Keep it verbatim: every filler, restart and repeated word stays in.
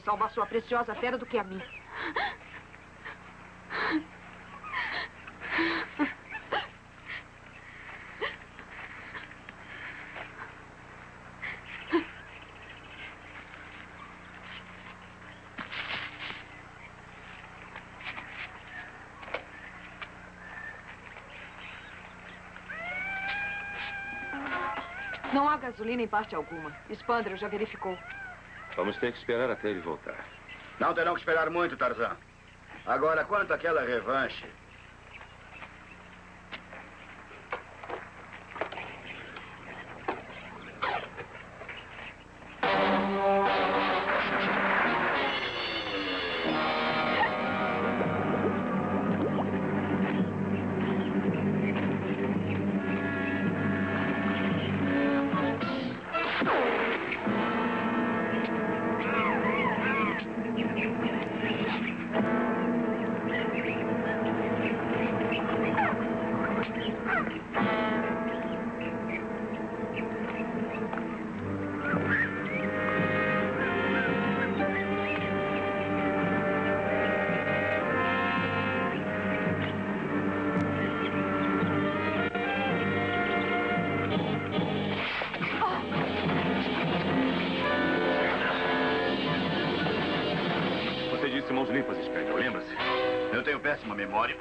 salvar sua preciosa fera do que a mim. Não há gasolina em parte alguma. Spandrel já verificou. Vamos ter que esperar até ele voltar. Não terão que esperar muito, Tarzan. Agora, quanto àquela revanche... Mãos limpas, Spandrel, lembra-se? Eu tenho péssima memória.